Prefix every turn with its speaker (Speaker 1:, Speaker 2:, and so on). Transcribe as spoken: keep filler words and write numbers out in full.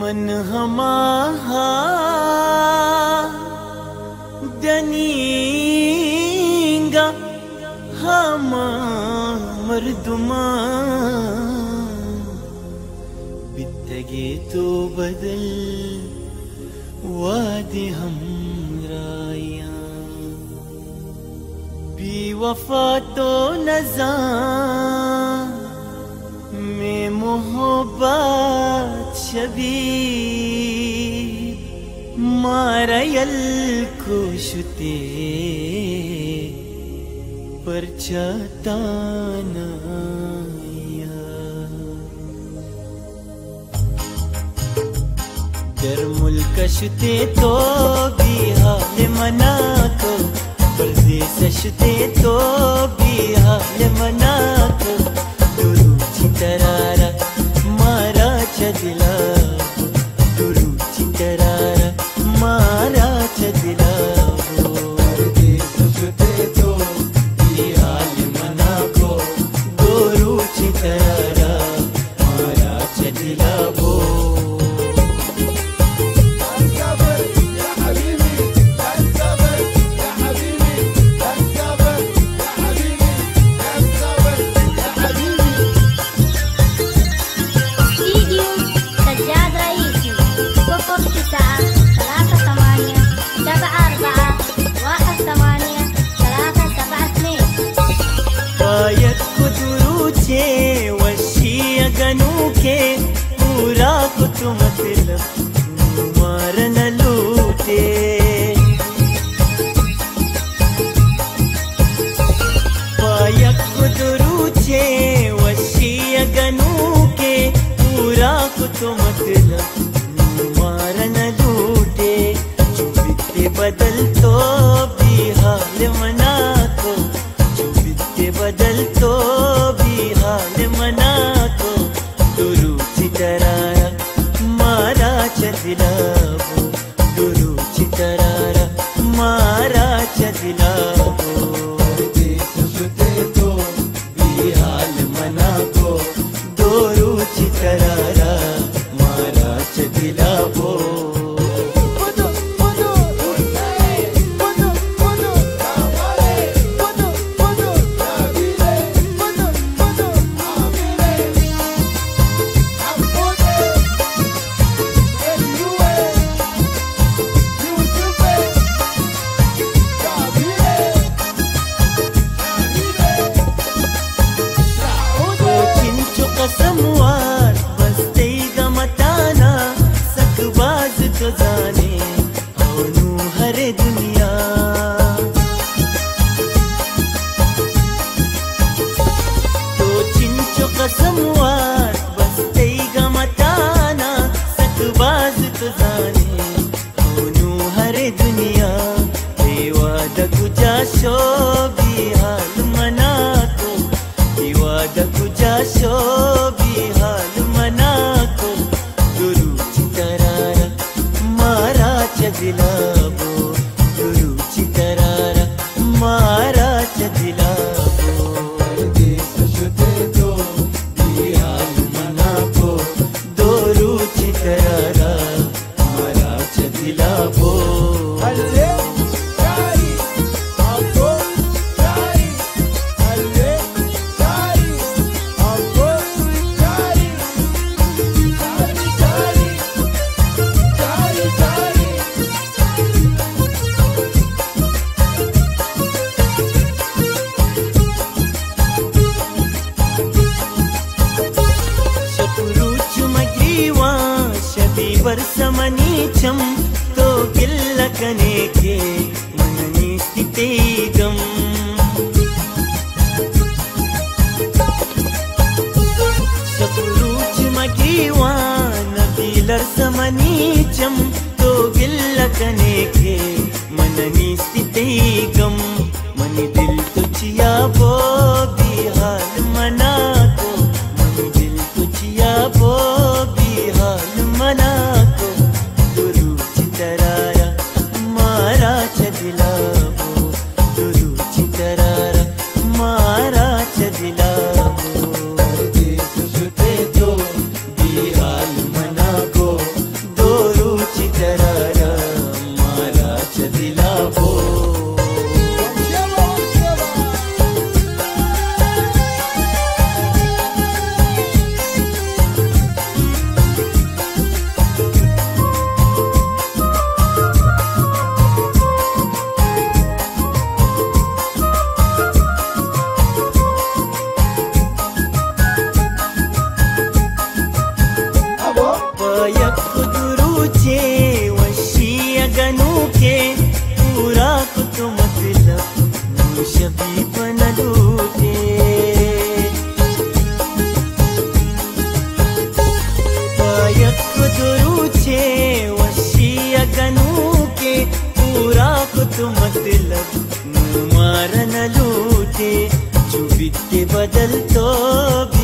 Speaker 1: मन हमाहा दनींगा हमा मर्दुमा बितगे तो बदल वादे हमराया बेवफा तो नज़ा में मोहब्बत शबीब मारा यल कुशते परचताना दर मुल्कशते तो भी हाल मना को परदेसशते तो भी हाल मना को दुरूची तरारा मारा चदिला दुरूची तरारा मारा चदिला परदेसशते तो भी हाल मना को दुरूची तरारा मारा चदिला वो पूरा कुछ मतलब मार न लूटे पायक दुरूचे वशिय गनू के पूरा कुछ मतलब मार न लूटे चुबिते बदल तो भी हाल मना को चुबिते बदल तो भी हाल मना को दुरूची तरारा मारा चदिला वो दुरूची तरारा मारा चदिला वो परदेसशते तो भी हाल मना को दुरूची तरारा मारा चदिला वो कसमवार बसते गमताना सकबाज तो जाने औनू हरे दुनिया तो चिंचो कसमवार बसते गमताना सकबाज तो जाने औनू हरे दुनिया बेवाद गुजा शो भी हाल मना को बेवाद गुजा शो चदिला वो दुरूची तरारा मारा चदिला वो परदेसशते तो भी हाल मना को दुरूची तरारा मारा चदिला वो वर्षमनीचम तो गिल्लकने के मननी स्थिते गम शपुरुच मगीवान बिलर्षमनीचम तो गिल्लकने के मननी स्थिते गम मनी दिल तुझिया वो भी हाल मना को मनी दिल तुझिया वो भी हाल मना चदिला वो दुरूची तरारा मारा चदिला वो परदेसशते तो भी हाल मना को बात मतलब मुँह मार न लूटे, जो बीत के बदल तो